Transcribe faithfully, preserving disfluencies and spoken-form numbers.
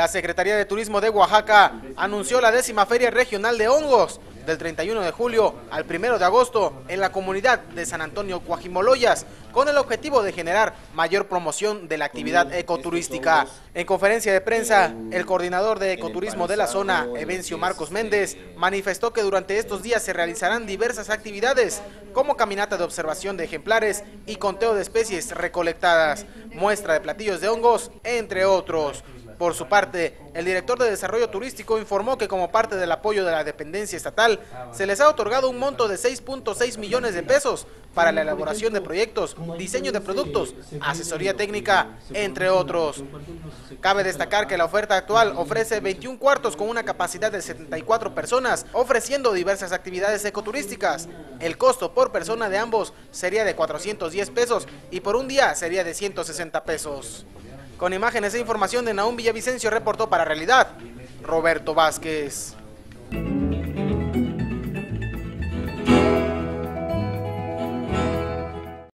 La Secretaría de Turismo de Oaxaca anunció la décima Feria Regional de Hongos del treinta y uno de julio al primero de agosto en la comunidad de San Antonio Coajimoloyas, con el objetivo de generar mayor promoción de la actividad ecoturística. En conferencia de prensa, el coordinador de ecoturismo de la zona, Evencio Marcos Méndez, manifestó que durante estos días se realizarán diversas actividades, como caminata de observación de ejemplares y conteo de especies recolectadas, muestra de platillos de hongos, entre otros. Por su parte, el director de Desarrollo Turístico informó que como parte del apoyo de la dependencia estatal, se les ha otorgado un monto de seis punto seis millones de pesos para la elaboración de proyectos, diseño de productos, asesoría técnica, entre otros. Cabe destacar que la oferta actual ofrece veintiún cuartos con una capacidad de setenta y cuatro personas, ofreciendo diversas actividades ecoturísticas. El costo por persona de ambos sería de cuatrocientos diez pesos y por un día sería de ciento sesenta pesos. Con imágenes e información de Nahum Villavicencio, reportó para Realidad, Roberto Vázquez.